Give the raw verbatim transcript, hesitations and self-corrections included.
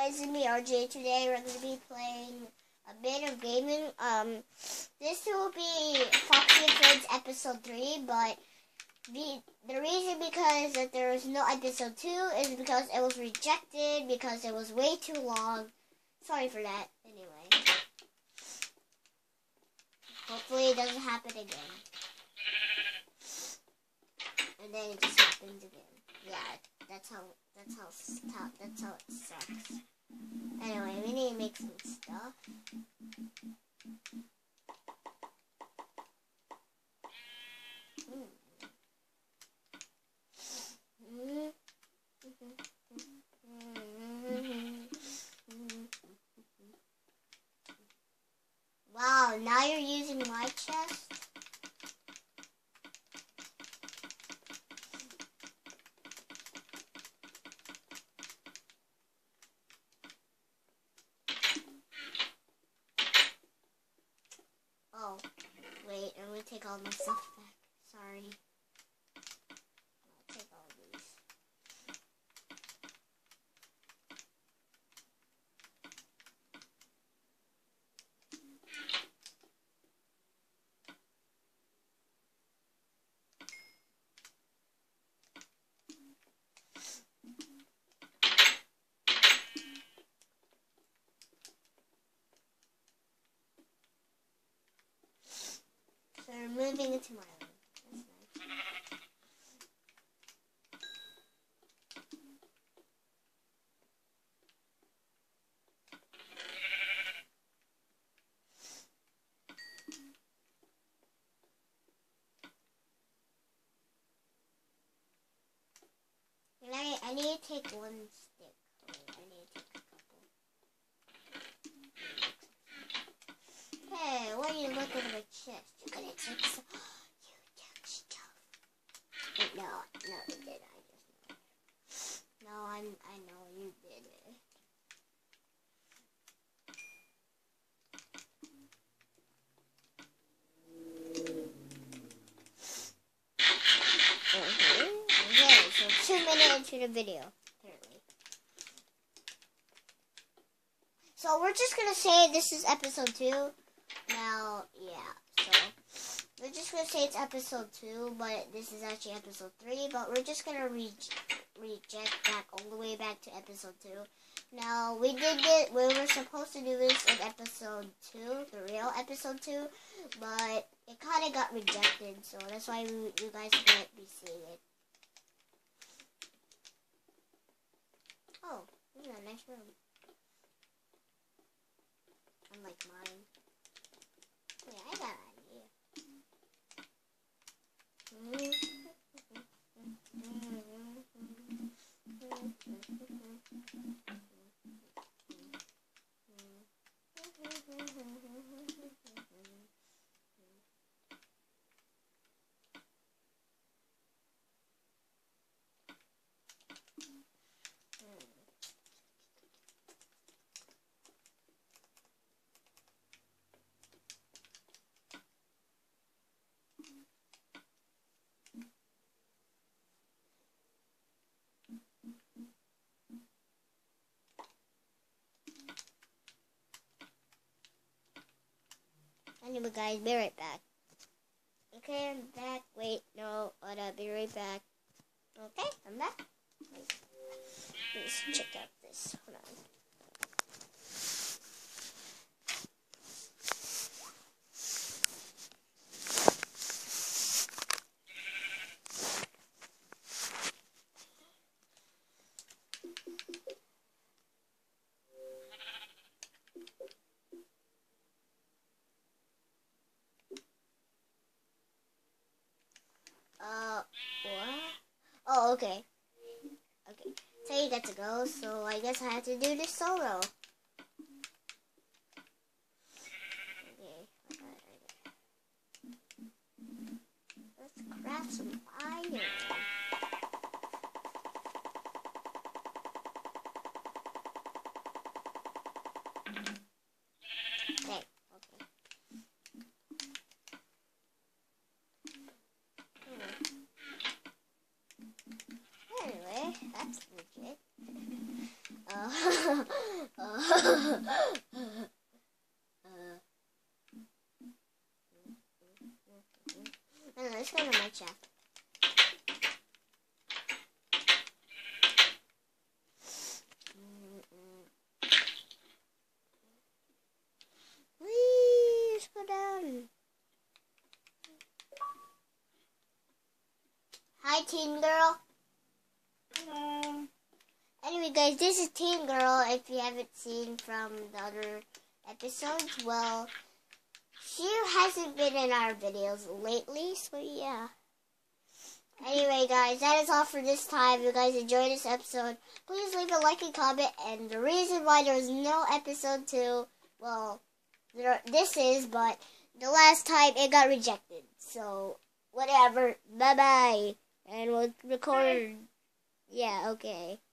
guys, it's me R J. Today we're going to be playing a bit of gaming. Um, this will be Foxy and Friends episode three, but the the reason because that there is no episode two is because it was rejected because it was way too long. Sorry for that. Anyway, hopefully it doesn't happen again. And then it just happens again. Yeah, that's how that's how that's how it sucks. Anyway, we need to make some stuff. Mm. Wow, now you're using my chest? Oh, wait, I'm gonna take all my stuff back. Sorry. I'll take all these. So we're moving into my room. That's nice. And I, I need to take one stick. Wait, I need to take a couple. Hey, what are you looking at my chest? You're gonna take some. You took stuff. Wait, no, no, you didn't. I just know. No, I'm. I know you did it. Okay. Okay. So two minutes into the video, apparently. So we're just gonna say this is episode two. Now, yeah. So we're just gonna say it's episode two, but this is actually episode three. But we're just gonna re reject back all the way back to episode two. Now we did it. We were supposed to do this in episode two, the real episode two, but it kind of got rejected. So that's why we, you guys can't be seeing it. Oh, this is a nice room. Unlike mine. Wait, I got an idea. Anyway, guys, be right back. Okay, I'm back. Wait, no, hold up, be right back. Okay, I'm back. Wait, let's check out this. Hold on. Uh, what? Oh, okay. Okay. So you got to go, so I guess I have to do this solo. Okay. Let's craft some iron. Okay. Okay. Anyway, that's legit. Uh, I don't know, let's go to my chat. Whee, let's go down. Hi, Teen Girl. Hello. Anyway, guys, this is Teen Girl. If you haven't seen from the other episodes, well, she hasn't been in our videos lately, so yeah. Anyway, guys, that is all for this time. If you guys enjoyed this episode, please leave a like and comment. And the reason why there's no episode two, well, there, this is, but the last time it got rejected. So, whatever. Bye-bye. And we'll record. Bye. Yeah, okay.